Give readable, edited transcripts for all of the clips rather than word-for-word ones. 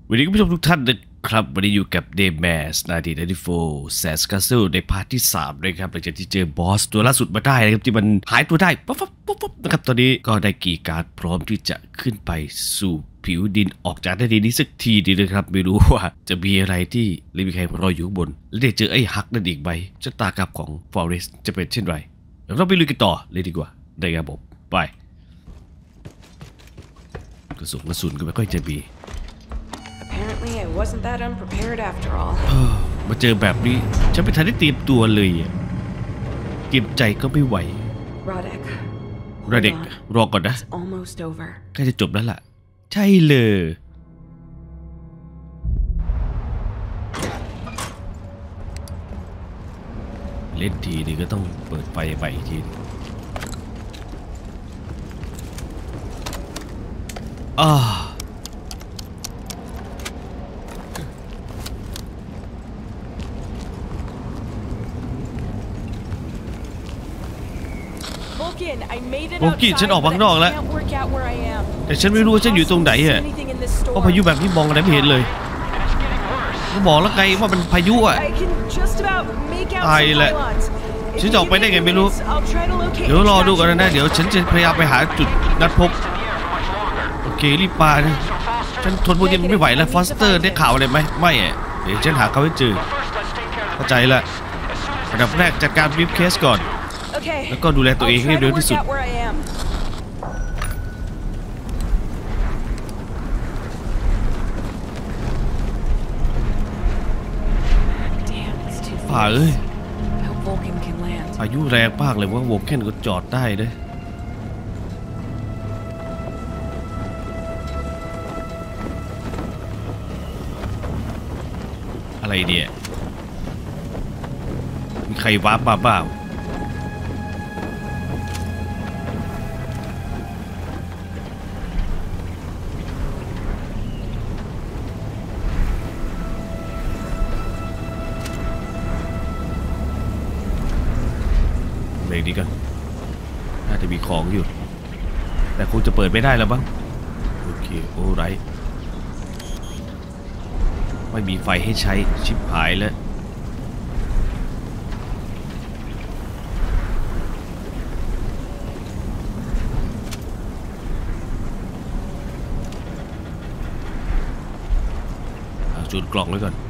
วันนี้คุณผู้ชมทุกท่านนะครับวันนี้อยู่กับ Daymas 1994 Sans Castle ในพาร์ทที่3นะครับหลังจากที่เจอบอสตัวล่าสุดมาได้นะครับที่มันหายตัวได้ปุ๊บนะครับตอนนี้ก็ได้กีย์การ์ดพร้อมที่จะขึ้นไปสู่ผิวดินออกจากแผ่นดินนี้สักทีดีนะครับไม่รู้ว่าจะมีอะไรที่ไม่มีใครรออยู่ข้างบนและได้เจอไอ้ฮักนั่นอีกใบชะตากรรมของ Forest จะเป็นเช่นไรเดี๋ยวเราไปลุยกันต่อเลยดีกว่าได้ครับผมไปกระสุนก็ไม่ค่อยจะมี Apparently, I wasn't that unprepared after all. มาเจอแบบนี้ฉันไม่ทันได้เตรียมตัวเลยเตรียมใจก็ไม่ไหว Radek รอก่อนนะ It's almost over. ใกล้จะจบแล้วล่ะใช่เลยเล่นทีนี่ก็ต้องเปิดไฟไปอีกทีโบกี้ฉันออกมาข้างนอกแล้วแต่ฉันไม่รู้ว่าฉันอยู่ตรงไหนเพราะพายุแบบนี้มองอะไรไม่เห็นเลยก็บอกแล้วไงว่ามันพายุตายแหละฉันจะออกไปได้ไงไม่รู้เดี๋ยวรอดูก่อนนะเดี๋ยวฉันจะพยายามไปหาจุดนัดพบโอเครีบมานะฉันทนพวกนี้ไม่ไหวแล้วฟอสเตอร์ได้ข่าวอะไรไหมไม่เดี๋ยวฉันหาเขาให้เจอเข้าใจละอันดับแรกจัดการบีฟเคสก่อนแล้วก็ดูแลตัวเองให้เร็วที่สุดป่าพายุแรงมากเลยว่าโวลเคนก็จอดได้ด้วยอะไรเนี่ยมีใครวาร์ปมาบ้างเลยดีกันน่าจะมีของอยู่แต่คงจะเปิดไม่ได้แล้วบ้างโอเคโอ้ไรไม่มีไฟให้ใช้ชิบหายแล้วจุดกล่องไว้ก่อน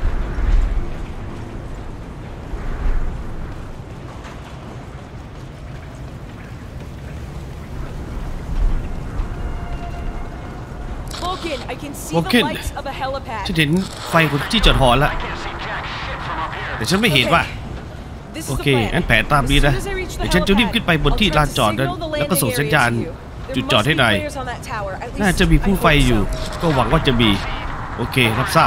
โอเคฉันเห็นไฟของที่จอดหอแล้วแต่ฉันไม่เห็นว่าโอเคงั้นแผนตามนี้นะเดี๋ยวฉันจะรีบขึ้นไปบนที่ลานจอดนั้นแล้วก็ส่งสัญญาณจุดจอดให้นายน่าจะมีผู้ไฟอยู่ก็หวังว่าจะมีโอเครับทราบ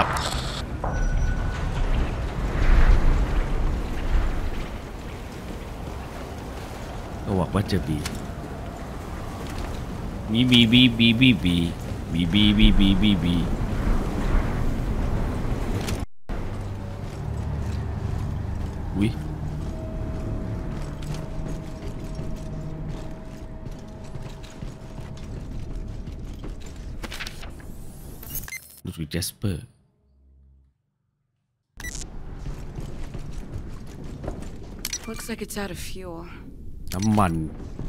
ก็หวังว่าจะมีบีอุ้ยดูสิเจสเปอร์ Looks like it's out of fuel. น้ำมัน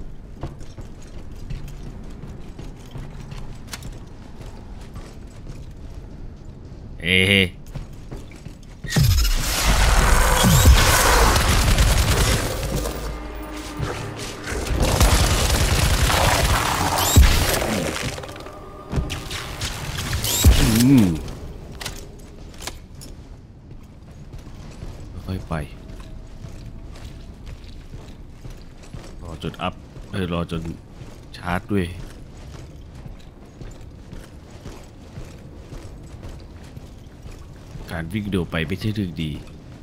ค่อยไปรอจนอัพรอจนชาร์จด้วยการวิ่งเร็วไปไม่ใช่เรื่องดี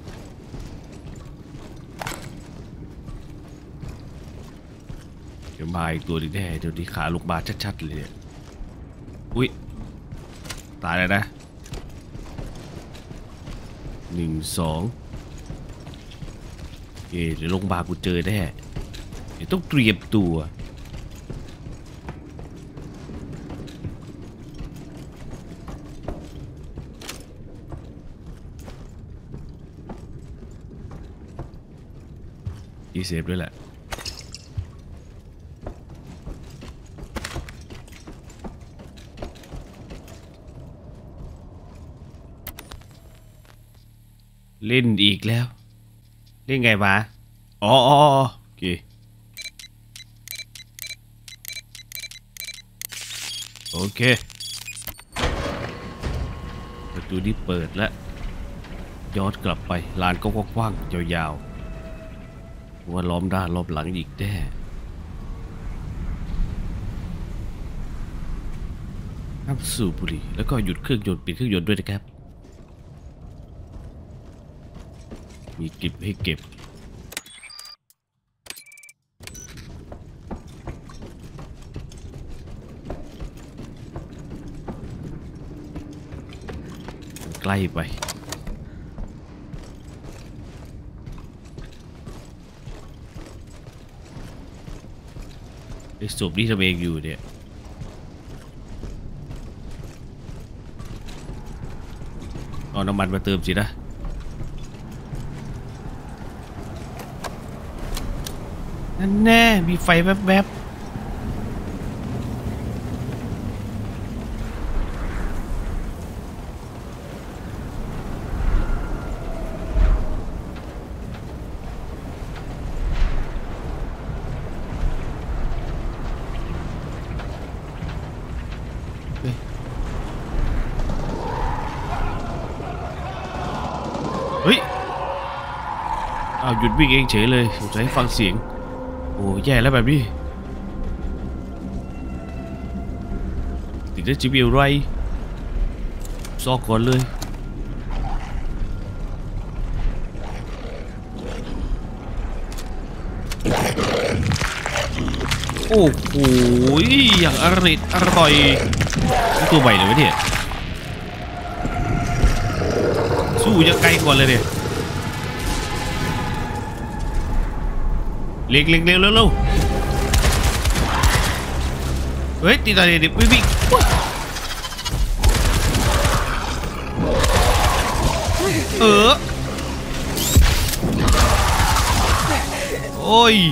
เดี๋ยวมาอีกตัวนึงแน่เดี๋ยวนี้ขาลงมาชัดๆเลยเนี่ยอุ๊ยตายแล้วนะ1 2เดี๋ยวลงมากูเจอแน่เดี๋ยวต้องเตรียมตัวอีเซฟด้วยแหละเล่นอีกแล้วเล่นไงวะอ๋อโอเคโอเคประตูนี้เปิดแล้วย้อนกลับไปลานก็กว้างๆยาวๆว่าล้อมด้านล้อมหลังอีกแน่ห้ามสูบบุหรี่แล้วก็หยุดเครื่องยนต์ปิดเครื่องยนต์ด้วยนะครับมีกิบให้เก็บใกล้ไปไอ้สูบนี่ทำเองอยู่เนี่ยเอาน้ำมันมาเติมสินะนั่นแน่มีไฟแวบเฮ้ยเอาหยุดวิ่งเองเฉยเลยสงสัยฟังเสียงโอ้แย่แล้วแบบนี้ติดได้จีบีอะไรซอกก่อนเลยโอ้โหอย่างอร่อยนี่ตัวใหม่เลยวะเนี่ยสู้ยังไกลก่อนเลยเนี่ยเร็วเร็วเฮ้ยตีตาเด็กวิ่งโอ้ย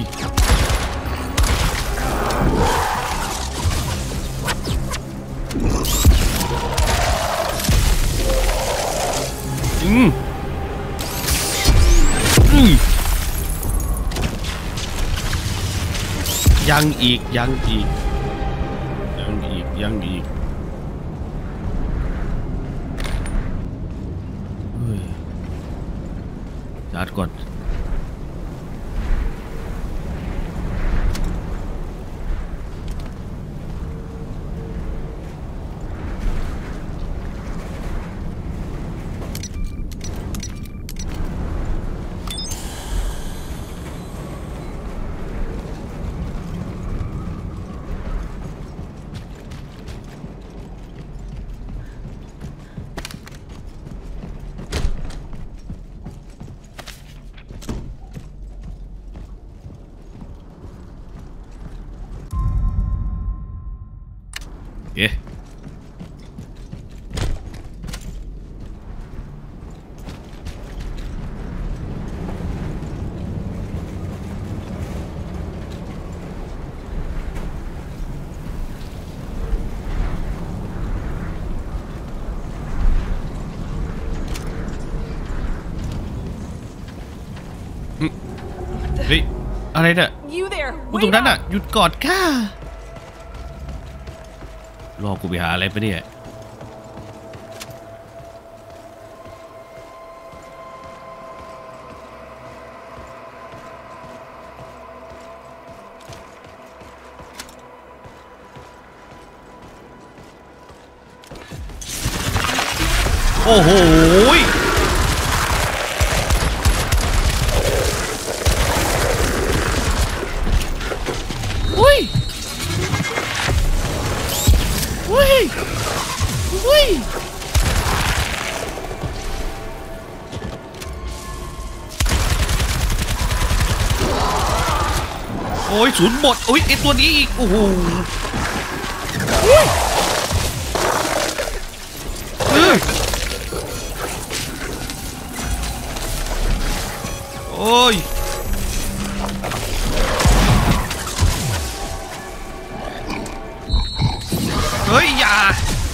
ยังอีกเฮ้ยชาร์จก่อนเอ๊ะเฮ้ยอะไรเนี่ยกูตรงนั้นอ่ะหยุดกอดข้ารอกูไปหาอะไรปะเนี่ยโอ้โหอุ้ยโอ้ยศูนย์หมดโอ้ยไอตัวนี้อีกโอ้โหโอ้ยฮ้ยอย่า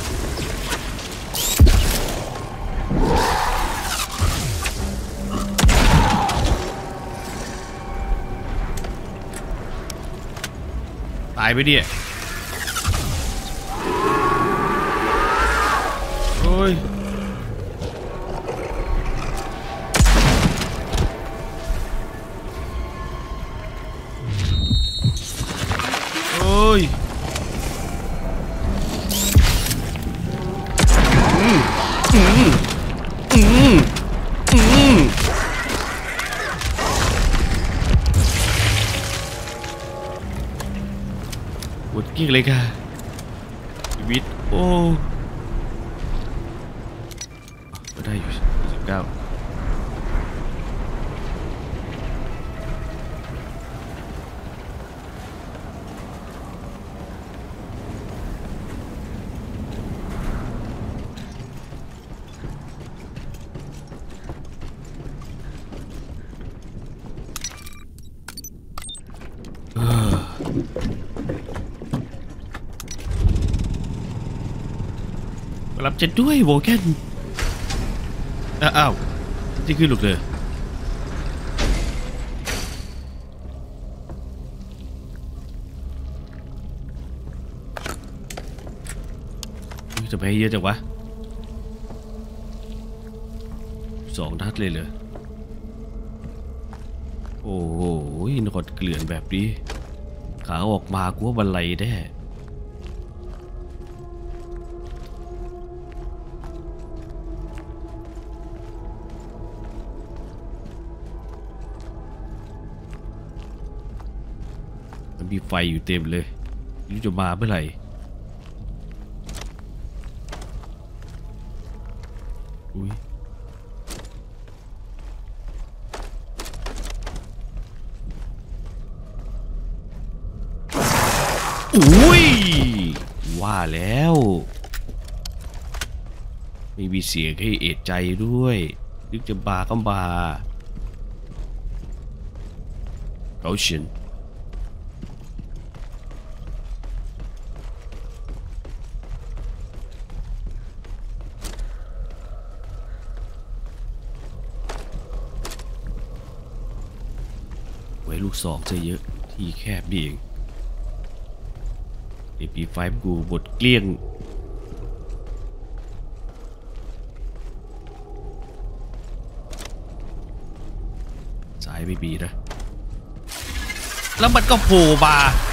ตายไปดิโอ้ยโอ้ยปวดกิ้งเลยค่ะชีวิตโอ้ก็ได้อยู่19รับจะด้วยโวแกนอ้าวนี่คือลูกเลยจะไปเยอะจังวะ2 นัดเลยเหรอโอ้โหนกดเกลื่อนแบบนี้ขาออกมากูว่าบันไลแน่มีไฟอยู่เต็มเลยนี่จะมาเมื่อไหร่อุ้ยอุ้ยว่าแล้วไม่มีเสียงให้เอะใจด้วยนึกจะบาก็บาเขาเฉินลูกศอกจะเยอะที่แคบนี่เองไอปีไฟกูบดเกลี้ยงสายไม่มีนะแล้วมันก็โผล่มา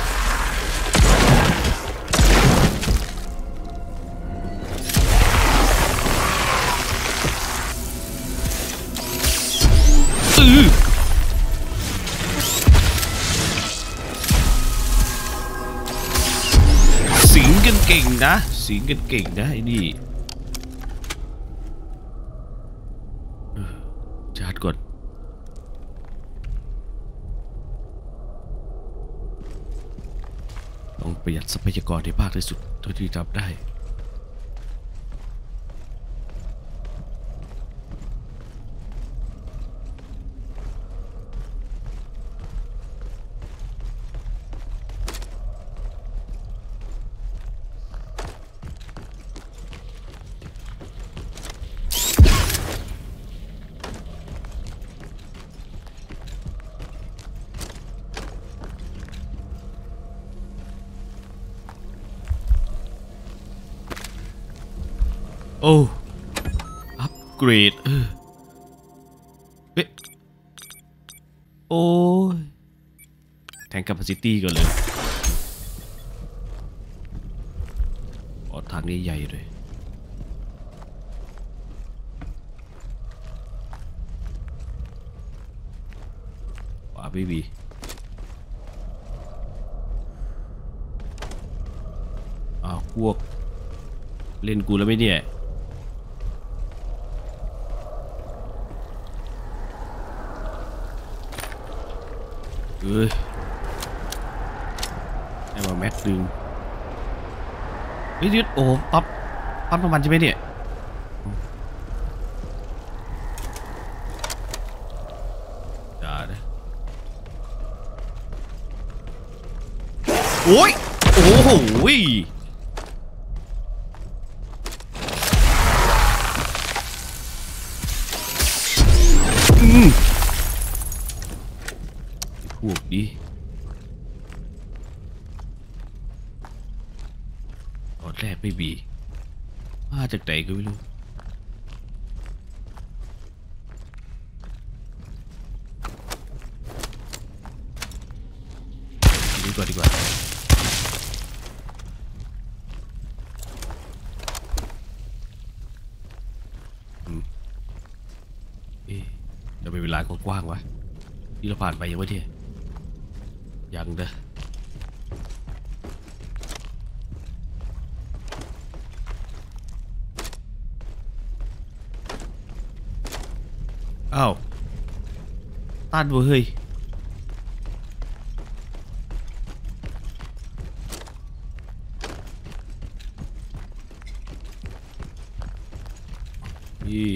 เก่งนะสิงกันเก่งนะไอ้นี่ชาร์จก่อนต้องประหยัดทรัพยากรให้มากที่สุดเท่าที่ทำได้โอ้อัปเกรดเฮ้ยโอ้ยแทงแคปซิตี้ก่อนเลยอ๋อทางนี้ใหญ่เลยว้าบีอ้าวพวกเล่นกูแล้วไหมเนี่ยให้มาแม็กดึงนิดโอ้ปั๊บน้ำมันใช่ไหมเนี่ยอย่าเลยโอ้ยโอ้โหตอนแรกไม่มีมาจากไหนก็ไม่รู้ดูก่อนดีกว่าจะเป็นเวลากว้างๆวะที่เราผ่านไปยังไม่เที่ยยังเด้ออ้าวต้านเว้ยนี่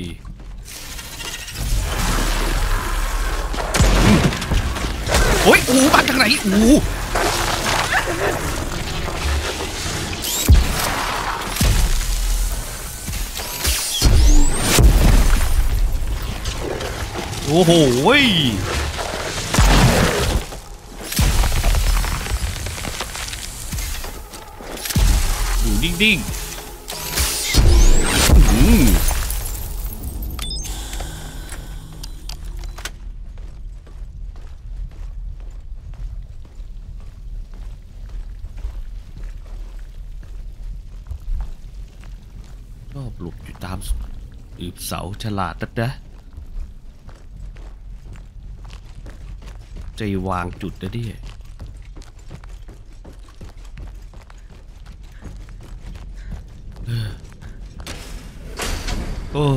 โอ้ยโอ้มาจากไหนโอ้โอ้โหอยู่นิ่งๆชอบหลบอยู่ตามเสาฉลาดนะใจวางจุดนะดิโอ้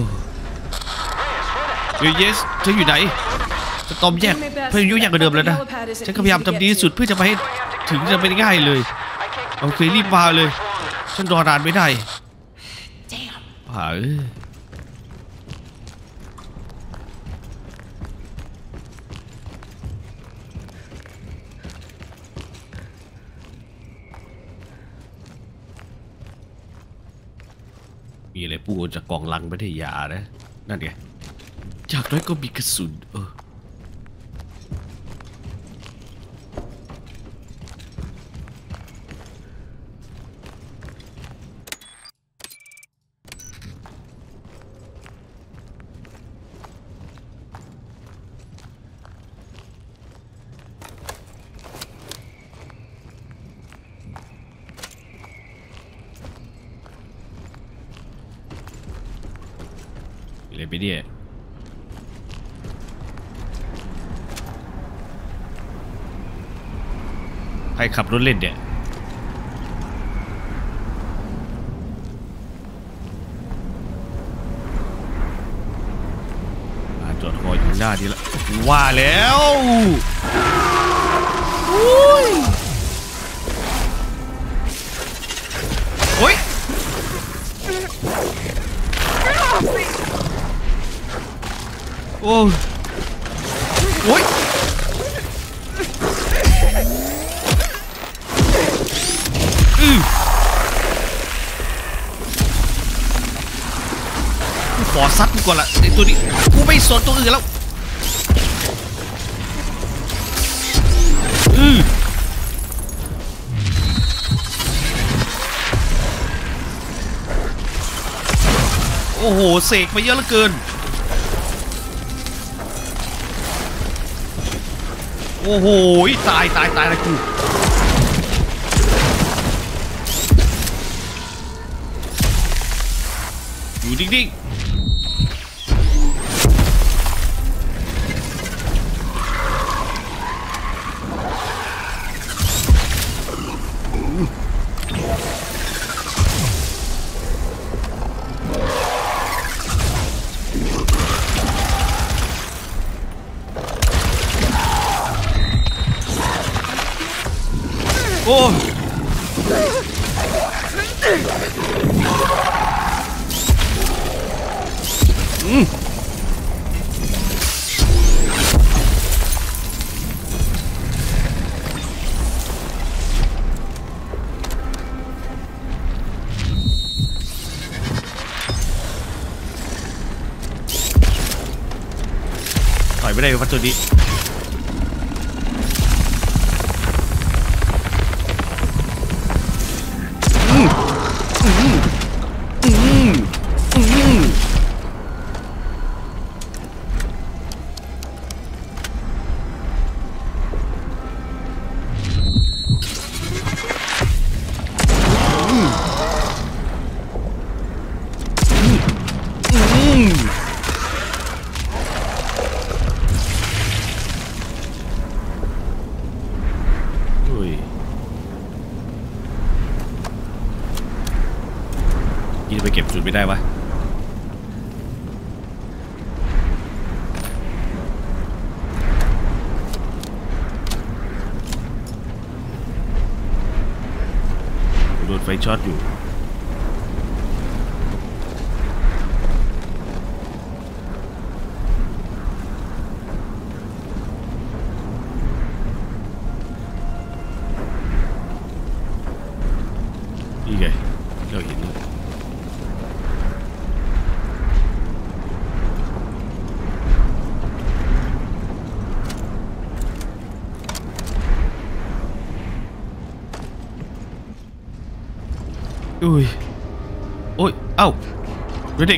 เยสฉันอยู่ไหนจะตอมแยกเพื่อนยุ่งยากกว่าเดิมแล้วนะฉันพยายามทำดีที่สุดเพื่อจะไปให้ถึงจะไม่ง่ายเลยโอเครีบมาเลยฉันรอนานไม่ได้มีอะไรปูจากกองลังไม่ได้ยานะนั่นไงจากนั้นก็มีกระสุนอะไรไปเนี่ยใครขับรถเล่นเนี่ยมาจอดคอยอยู่หน้าทีละว่าแล้วโอ้ยโอ้โอ้ยกูขอซัดกูก่อนละไอตัวนี้กูไม่สนตัวอื่นแล้วโอ้โหเสกมาเยอะเหลือเกินโอ้โหตายเลยกูอยู่นิ่งๆโอ้ต่อยไม่ได้วัตถุนี้ไปเก็บจุดไม่ได้วะโดนไฟช็อตอยู่นี่ไงเราเห็นแล้วอุ้ยโอ้ยเอ้าเด็ก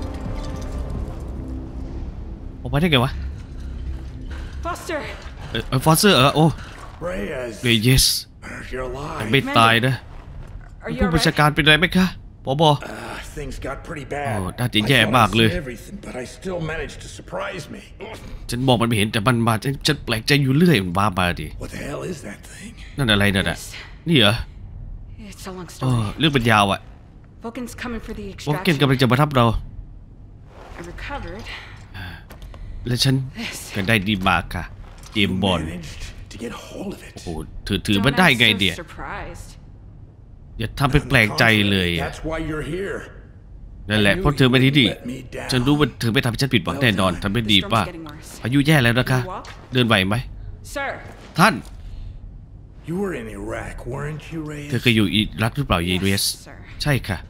ออกมาได้ไงวะ Foster ฟอสเซอร์โอ้เรเยสยังไม่ตายนะผู้บัญชาการเป็นไรไหมคะผบ.โอ้น่าจะแย่มากเลยฉันมองมันไม่เห็นแต่มันมาฉันแปลกใจอยู่เรื่อยมันบ้ามาดินั่นอะไรนั่นอ่ะนี่เหรอเรื่องมันยาวอ่ะวอลเกนกำลังจะมาทับเราและฉันก็ได้ดีมากค่ะเกมบอลโอ้โหถือมันได้ไงเดียอย่าทำเป็นแปลกใจเลยนั่นแหละเพราะเธอไม่ที่ดีฉันรู้ว่าเธอไม่ทำให้ฉันผิดหวังแน่นอนทำได้ดีป่ะอายุแย่แล้วนะคะเดินไหวไหมท่านเธอเคยอยู่อิรักหรือเปล่าเยเรสใช่ค่ะ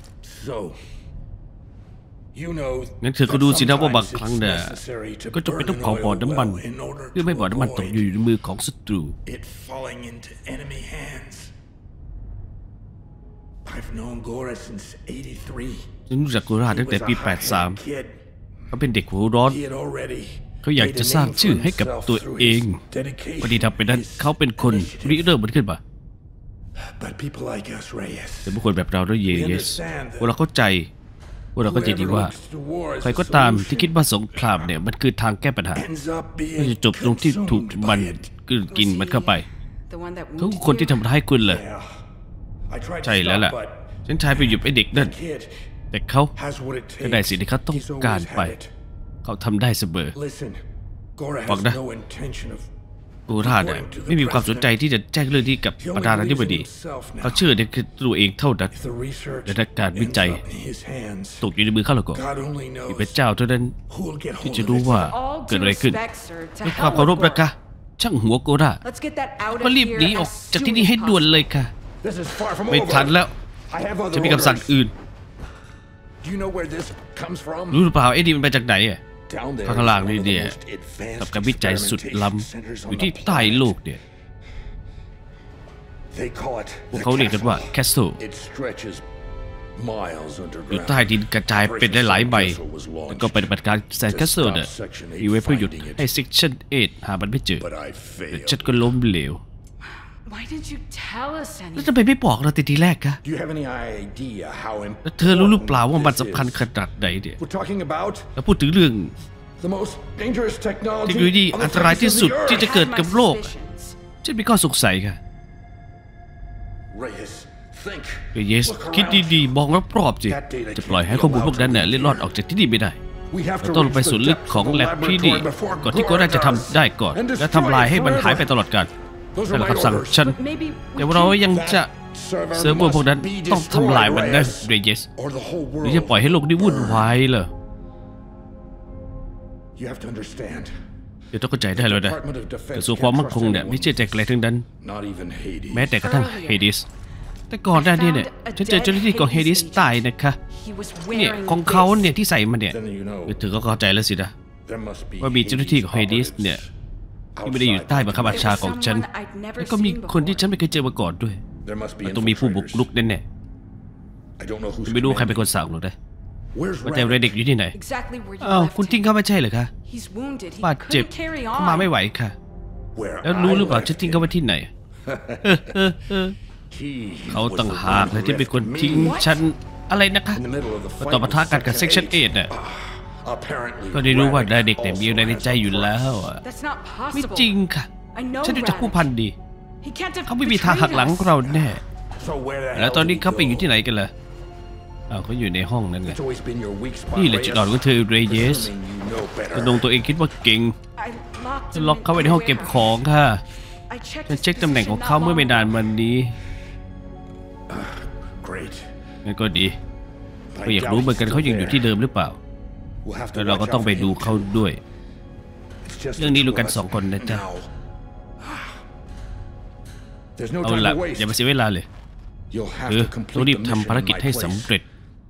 งั้นเธอก็ดูสินะว่าบางครั้งเนี่ยก็จะเป็นต้องเผาบ่อน้ำมันเพื่อไม่บ่อน้ำมันตกอยู่ในมือของศัตรูฉันรู้จักโกราตั้งแต่ปี 83เขาเป็นเด็กหัวร้อนเขาอยากจะสร้างชื่อให้กับตัวเองพอดีทำไปนั้นเขาเป็นคนริเริ่มมันขึ้นมาแต่บุคคลแบบเราด้วยเยสพวกเราเข้าใจพวกเราก็จะดีว่าใครก็ตามที่คิดว่าสงครามเนี่ยมันคือทางแก้ปัญหาก็จะจบตรงที่ถูกมันกินมันเข้าไปทุกคนที่ทำร้ายคุณเลยใช่แล้วล่ะฉันทายไปหยุดไอ้เด็กนั่นแต่เขาก็ได้สิ่งที่เขาต้องการไปเขาทำได้เสมอฟังนะโกราดไม่มีความสนใจที่จะแจ้งเรื่องนี้กับประธานาธิบดีเขาเชื่อในตัวเองเท่านั้นและการวิจัยตกอยู่ในมือเขาแล้วก็มีพระเจ้าเท่านั้นที่จะรู้ว่าเกิดอะไรขึ้นด้วยความเคารพนะคะช่างหัวโกราดก็รีบหนีออกจากที่นี่ให้ด่วนเลยค่ะไม่ทันแล้วจะมีคำสั่งอื่นรู้หรือเปล่าไอ้นี่มันมาจากไหนอ่ะข้างล่างนี่เนี่ยกับการวิจัยสุดล้ำอยู่ที่ใต้โลกเนี่ยพวกเขาเรียกกันว่าแคสเซิลอยู่ใต้ดินกระจายเป็นหลายใบแล้วก็ปฏิบัติการแซนแคสเซิลเนี่ยมีไว้เพื่อหยุดให้เซกชัน8หามันไม่เจอแต่ฉันก็ล้มเหลวแล้วทำไมไม่บอกเราทีแรกคะแล้วเธอรู้หรือเปล่าว่ามันสำคัญขนาดไหนเนี่ยแล้วพูดถึงเรื่องเทคโนโลยีอันตรายที่สุดที่จะเกิดกับโลกฉันมีข้อสงสัยค่ะเยสคิดดีๆมองรอบๆสิจะปล่อยให้ข้อมูลพวกนั้นเนี่ยเล็ดลอดออกจากที่นี่ไม่ได้เราต้องลงไปสู่ลึกของแลบที่นี่ก่อนที่ก็ได้จะทำได้ก่อนและทำลายให้มันหายไปตลอดกาลนั่นแหละคำสั่งฉันแต่เรายังจะเซิร์ฟเวอร์พวกนั้นต้องทำลายมันนะเรเยสหรือจะปล่อยให้โลกนี้วุ่นวายเหรอเดี๋ยวต้องเข้าใจได้เลยนะกระทรวงความมั่นคงเนี่ยไม่เชื่อใจใครทั้งนั้นแม้แต่กระทั่งเฮดิสแต่ก่อนหน้านี้เนี่ยฉันเจอเจ้าหน้าที่ของเฮดิสตายนะคะเนี่ยของเขาเนี่ยที่ใส่มาเนี่ยเธอก็เข้าใจแล้วสินะว่ามีเจ้าหน้าที่ของเฮดิสเนี่ยที่ไม่ได้อยู่ใต้บังคับบัญชาของฉันแล้วก็มีคนที่ฉันไม่เคยเจอมาก่อนด้วยมันต้องมีผู้บุกรุกแน่ๆไม่รู้ใครเป็นคนสั่งหรอกนะว่าแต่เรเด็กอยู่ที่ไหนอ้าวคุณทิ้งเขาไม่ใช่เหรอคะบาดเจ็บเขามาไม่ไหวค่ะแล้วรู้หรือเปล่าฉันทิ้งเขาไว้ที่ไหนเขาต่างหากเลยที่เป็นคนทิ้งฉันอะไรนะคะต่อปะทะกันกับ Section 8น่ะก็ได้รู้ว่าเด็กแต่มีอะไรในใจอยู่แล้วไม่จริงค่ะฉันรู้จักผู้พันดีเขาไม่มีทางหักหลังเราแน่แล้วตอนนี้เขาไปอยู่ที่ไหนกันล่ะเขาอยู่ในห้องนั่นไงนี่แหละจุดอ่อนของเธอเรเยสกระดงตัวเองคิดว่าเก่งฉันล็อกเขาไว้ในห้องเก็บของค่ะฉันเช็คตำแหน่งของเขาเมื่อไม่นานมานี้งั้นก็ดีก็อยากรู้เหมือนกันเขายังอยู่ที่เดิมหรือเปล่าแล้วเราก็ต้องไปดูเขาด้วยเรื่องนี้รู้กัน2 คนนะจ๊ะเอาล่ะอย่ามาเสียเวลาเลยต้องรีบทำภารกิจให้สำเร็จ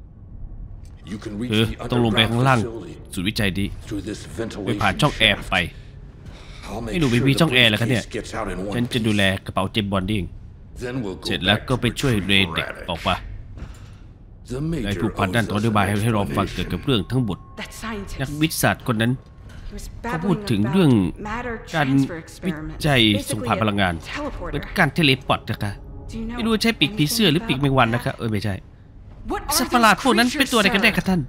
ต้องลงไปข้างล่างศูนย์วิจัยดีไปผ่านช่องแอร์ไปไม่ดูมีช่องแอร์แล้วกันเนี่ยฉันจะดูแลกระเป๋าเจมส์บอนด์เองเสร็จแล้วก็ไปช่วยเรเด็กออกมาไอ้ผู้พันด้านอธิบายให้เราฟังเกี่ยวกับเรื่องทั้งหมดนักวิทยาศาสตร์คนนั้นเขาพูดถึงเรื่องการวิจัยส่งผ่านพลังงานเป็นการเทเลพอร์ตนะคะไม่รู้ใช่ปีกผีเสื้อหรือปีกแมงวันนะคะไม่ใช่สัตว์ประหลาดพวกนั้นเป็นตัวอะไรกันแน่คะท่าน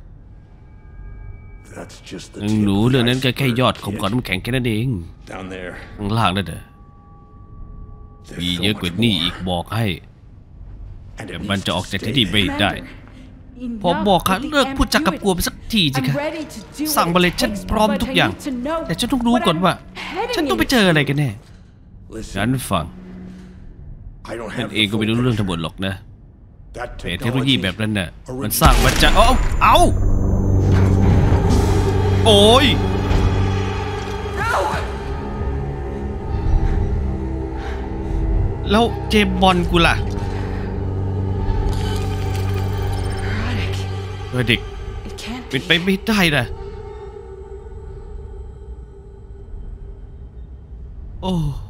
หนูเรื่องนั้นแค่ยอดของก้อนน้ำแข็งแค่นั้นเองข้างล่างนั่นเด้อมีเยอะกว่านี้อีกบอกให้แต่มันจะออกจากที่นี่ไม่ได้ผมบอกค่ะเลิกพูดจักกับกลัวไปสักทีสิคะสั่งมาเลยฉันพร้อมทุกอย่างแต่ฉันต้องรู้ก่อนว่าฉันต้องไปเจออะไรกันแน่งั้นฟังฉันเองก็ไม่รู้เรื่องทั้งหมดหรอกนะแต่เทคโนโลยีแบบนั้นน่ะมันสร้างมาจากเอาโอ้ยแล้วเจมส์บอนด์กูล่ะเด็กเป็นไปไม่ได้นะโอ้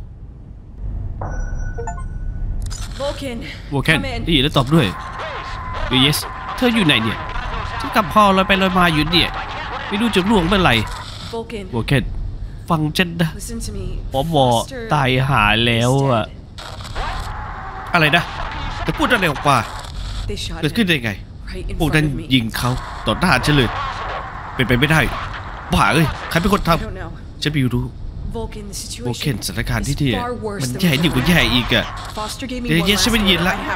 โวเคนนี่แล้วตอบด้วยเยสเธออยู่ไหนเนี่ยฉันกับพ่อลอยไปลอยมาอยู่เนี่ยไม่รู้จะล่วงเมื่อไหร่โวเคนฟังฉันนะผมบอกตายหาแล้วอะอะไรนะจะพูดอะไรออกมาเกิดขึ้นได้ไงพวกนั้นยิงเขาต่อหน้าฉันเลยเป็นไปไม่ได้บ้าเอ้ยใครเป็นคนทำฉันไม่รู้โวเคนสถานการณ์ที่นี่มันแย่ยิ่งกว่าแย่อีกอะเดี๋ยวเย็นฉันไม่ยินละ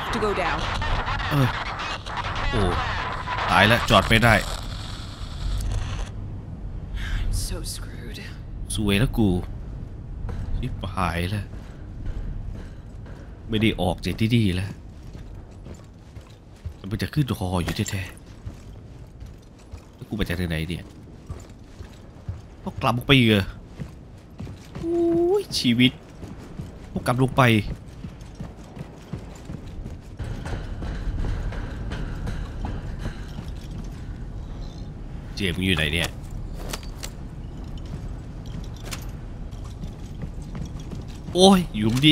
โอ้ตายแล้วจอดไม่ได้สวยแล้วกูชิบหายแล้วไม่ได้ออกจากที่นี่แล้วมันจะขึ้นคออยู่แท้ๆแล้วกูไปจากที่ไหนเนี่ยต้องกลับลงไปเหรอโอ้ยชีวิตพวกกลับลงไปเจมส์อยู่ไหนเนี่ยโอ้ยอยู่ดิ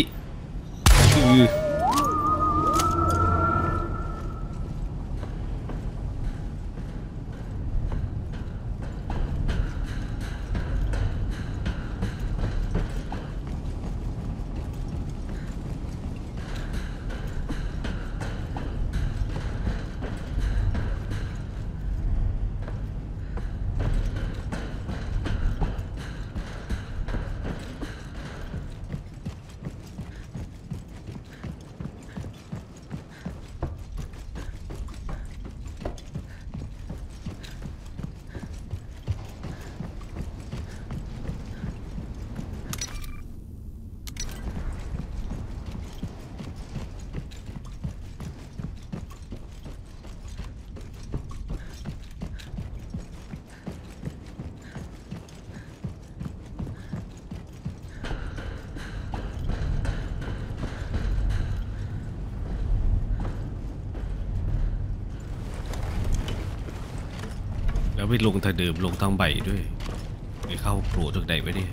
แล้วไม่ลงทางเดิมลงทางใบด้วยไปเข้าโผล่ตรงไหนไว้เนี่ย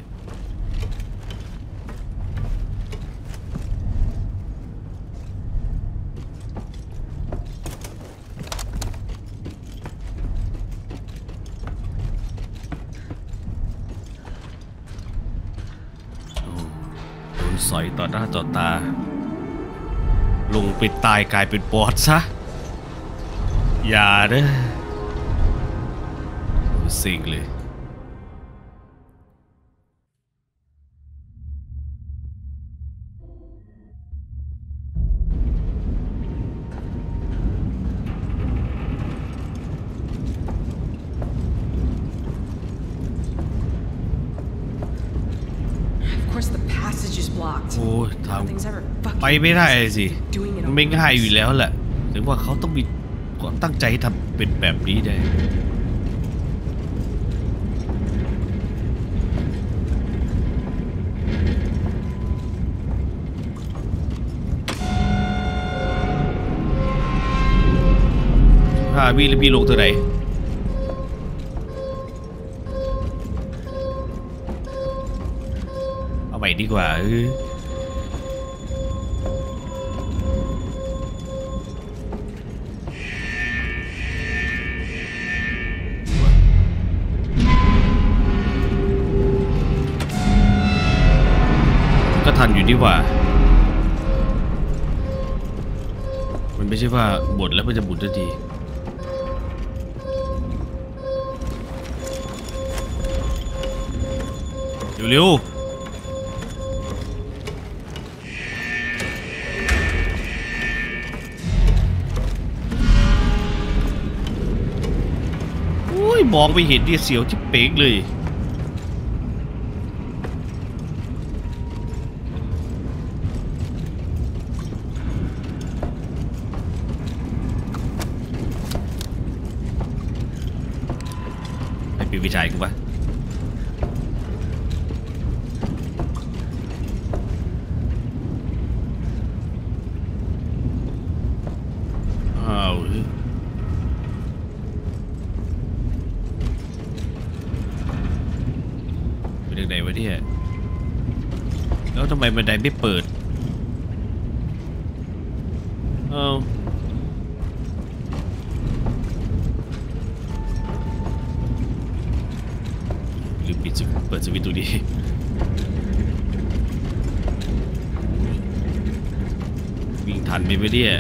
อยต่อหน้าต่อตาลงไปตายกลายเป็นปอดซะอย่าเด้อสิ่งเลย โอ้ยทางไปไม่ได้สิไม่ง่ายอยู่แล้วแหละถึงว่าเขาต้องมีความตั้งใจให้ทำเป็นแบบนี้ได้พี่หรือพี่ลงตัวไหนเอาใหม่ดีกว่าก็ทันอยู่ดีกว่ามันไม่ใช่ว่าบดแล้วมันจะบุดทันทีเร็วโอ้ยมองไปเห็นดิเสียวที่เป๊กเลยไอ้ปีวิชัยกูปะแล้วทำไมบันไดไม่เปิดหรือปิดเปิดสวิตช์ตัวนี้วิ่งทันไปไหมเนี่ย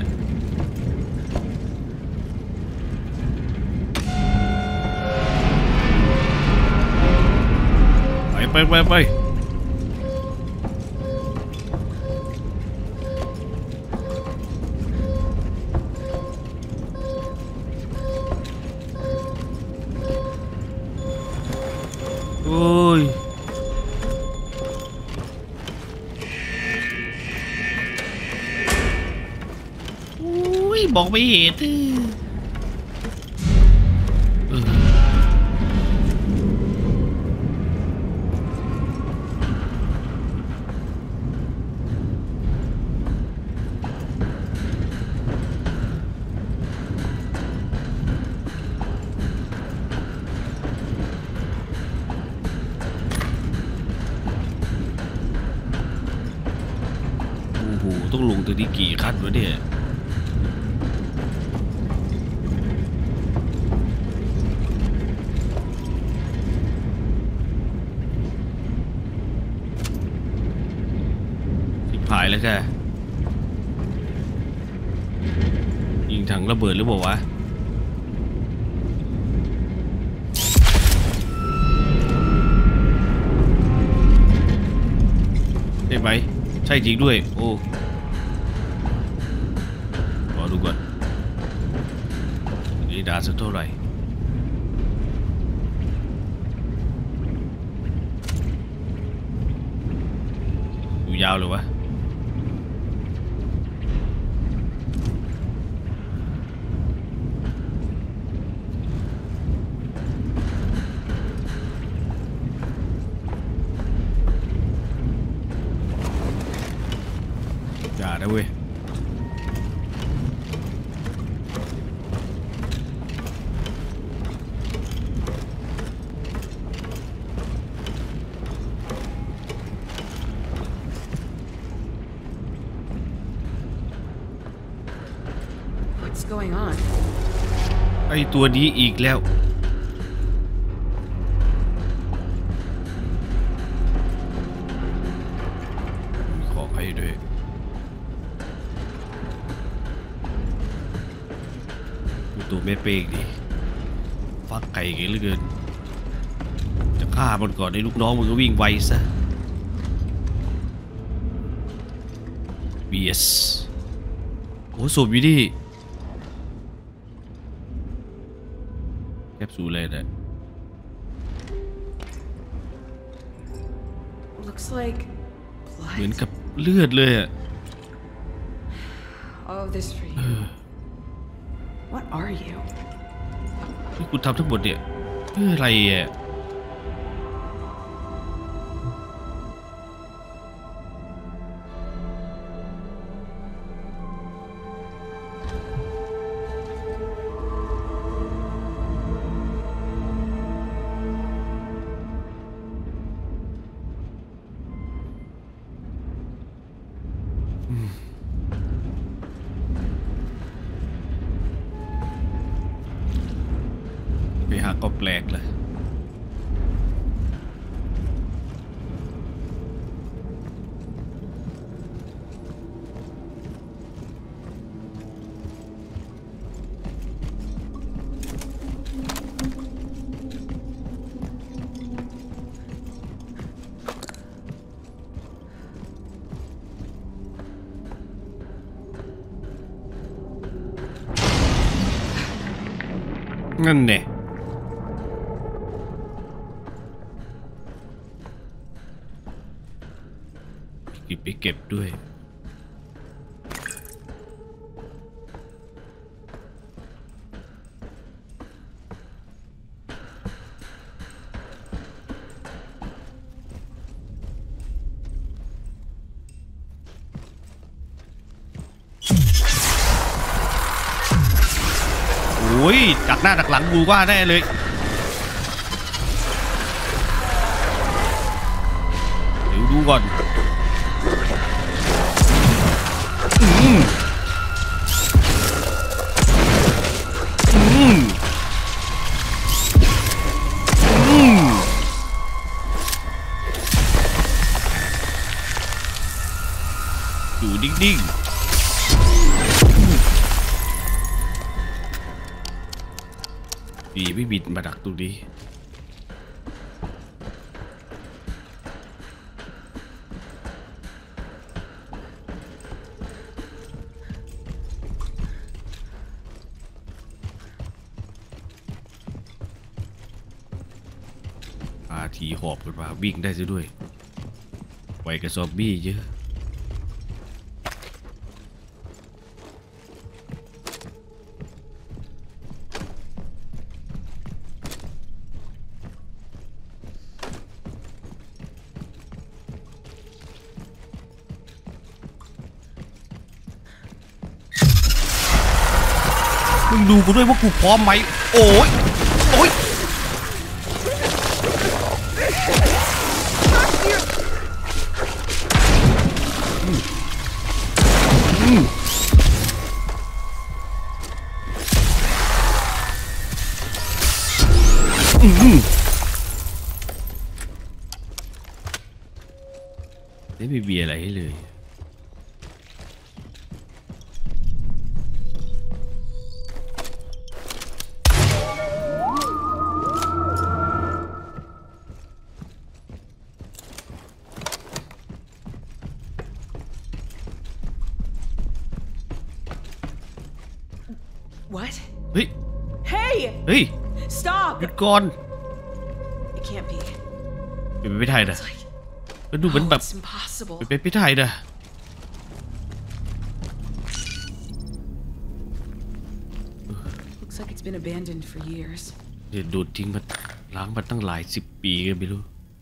ไปโอ้ยบอกไม่เห็นต้องลงตัวนี้กี่ขั้นวะเนี่ยสิบหายแล้วแค่ยิงถังระเบิดหรือเปล่าวะใช่ไหมใช่จริงด้วยโอ้ดูก่อนนี่ดาสักเท่าไหร่อยู่ยาวเลยวะอย่านะเว้ยไอตัวนี้อีกแล้วมีของดูตัวแม่เป้งดิฟักไก่เก่งเหลือเกินจะฆ่ามันก่อนให้ลูกน้องมันก็วิ่งไวซะ BS โอ้สูบอยู่ดิแคปซูลเลยนะ Looks like เหมือน blood. กับเลือดเลยอ่ะ All of this for you. What are you? ที่คุณทำทั้งหมดเนี่ยเพื่ออะไรอ่ะไปหาก็แปลกเลยนั่นเนี่ยไปเก็บด้วยโอ้ยดักหน้าดักหลังกูว่าแน่เลยเดี๋ยวดูก่อนอยู่นิ่งๆดีไม่บินมาดักตรงนี้ทีหอบกันมาวิ่งได้ซะด้วยไวกับซอมบี้เยอะมึงดูกูด้วยว่ากูพร้อมไหมโอ้ยโอ้ยไม่มีอะไรให้เลย What? เฮ้ย Hey! เฮ้ย Stop! หยุดก่อน It can't be. เป็นไปไม่ได้นะ It's like มันดูเหมือนแบบ it's impossible. เป็นไปไม่ได้นะ Looks like it's been abandoned for years. เดี๋ยวโดนทิ้งมาล้างมาตั้งหลาย10 ปีกันไม่รู้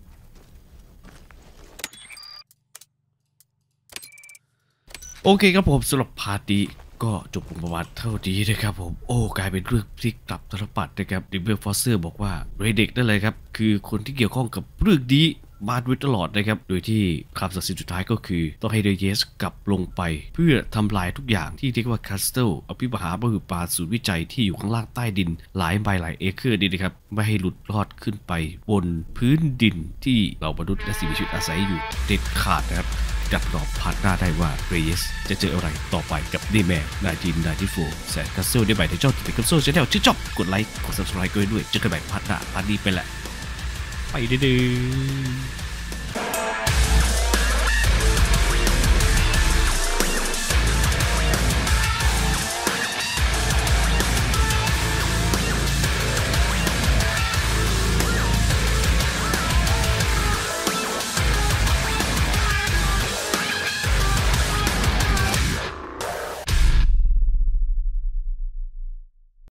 โอเคครับผมสำหรับพาร์ทนี้ก็จบลงประมาณเท่านี้นะครับผมโอ้กลายเป็นเรื่องพลิกกลับตลปัดนะครับดิเบลฟอสเซอร์บอกว่าเรเด็กนั่นเลยครับคือคนที่เกี่ยวข้องกับเรื่องนี้มาโดยตลอดนะครับโดยที่คำตัดสินสุดท้ายก็คือต้องให้เดเยสกลับลงไปเพื่อทำลายทุกอย่างที่เรียกว่าคาสเทิลอภิมหาบหุปาศูนย์วิจัยที่อยู่ข้างล่างใต้ดินหลายไมล์หลายเอเคอร์นี่นะครับไม่ให้หลุดรอดขึ้นไปบนพื้นดินที่เหล่ามนุษย์และสิ่งมีชีวิตอาศัยอยู่เด็ดขาดนะครับรับรองพลาดหน้าได้ว่าเรเยสจะเจออะไรต่อไปกับดีแมน1994แสนคัสเซิลได้ใหม่ในช่องติดกับโซ่ชาแนลชื่นชอบกดไลค์กด subscribe กันด้วยเจอกันใหม่พลาดหน้าพลาดนี้ไปแหละไปดื้อ